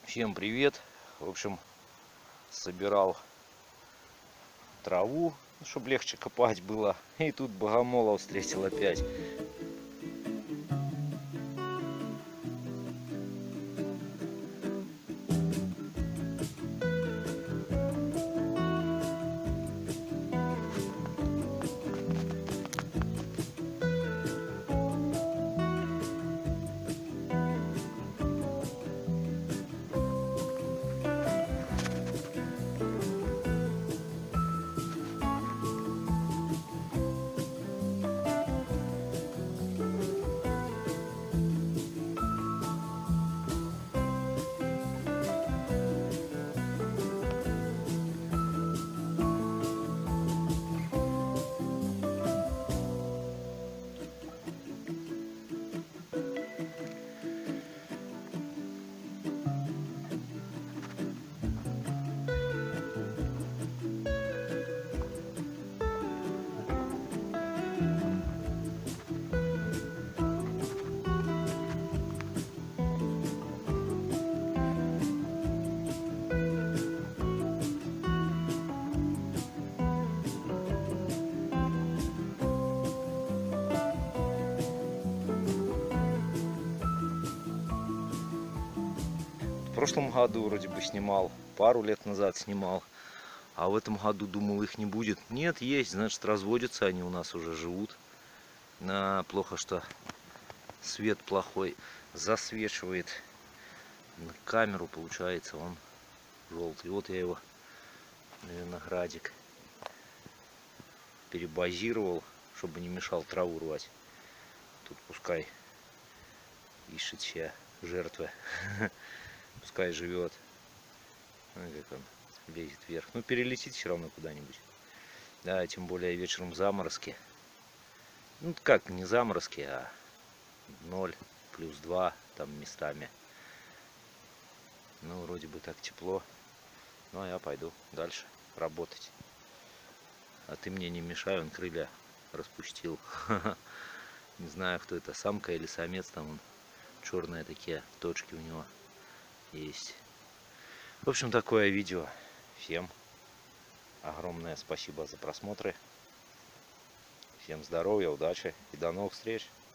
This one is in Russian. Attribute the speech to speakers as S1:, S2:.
S1: Всем привет! В общем, собирал траву, чтобы легче копать было. И тут богомола встретил опять. В прошлом году вроде бы снимал, пару лет назад снимал. А в этом году думал, их не будет. Нет, есть, значит, разводятся они у нас уже живут. Плохо, что свет плохой засвечивает на камеру, получается, он желтый. Вот я его на виноградик перебазировал, чтобы не мешал траву рвать. Тут пускай ищет себе жертвы. Пускай живет. Как он лезет вверх. Ну, перелетит все равно куда-нибудь. Да, тем более вечером заморозки. Ну, как, не заморозки, а 0, +2 там местами. Ну, вроде бы так тепло. Ну, а я пойду дальше работать. А ты мне не мешай, он крылья распустил. Не знаю, кто это, самка или самец, там он, черные такие точки у него есть. В общем, такое видео. Всем огромное спасибо за просмотры. Всем здоровья, удачи и до новых встреч.